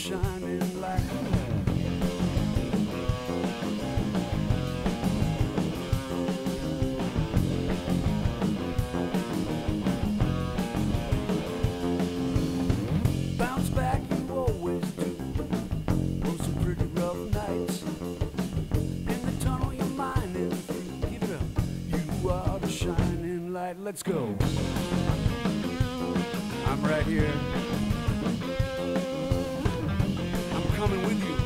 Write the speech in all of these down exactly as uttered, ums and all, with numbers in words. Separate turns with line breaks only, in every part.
shining light. Bounce back, you always do. On some pretty rough nights. In the tunnel your mind is through. Give it up. You are the shining light. Let's go. I'm right here. I'm coming with you.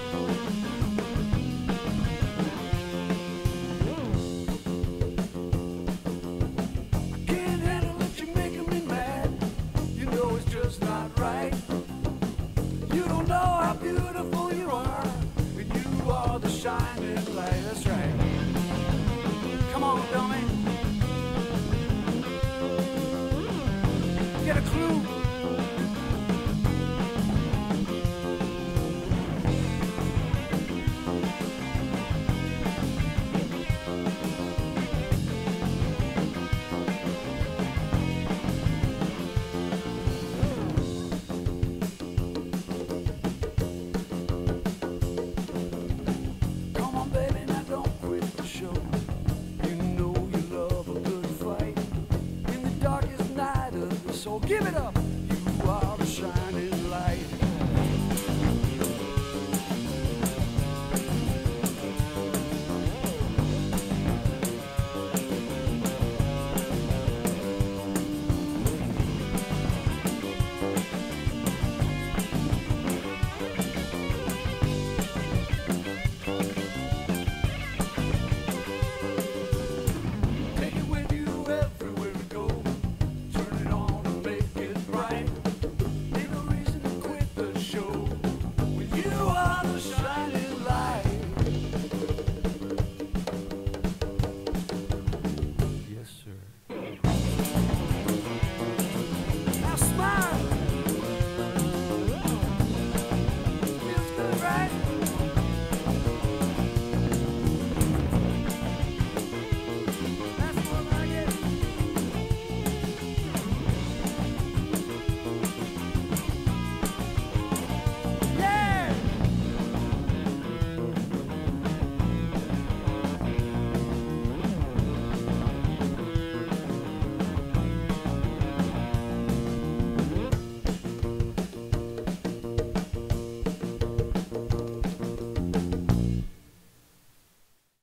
I can't handle it, you're making me mad. You know it's just not right. You don't know how beautiful you are, and you are the shining light. That's right. Come on, dummy. Get a clue. Come on, baby, now don't quit the show. You know you love a good fight in the darkest night of the soul. Give it up.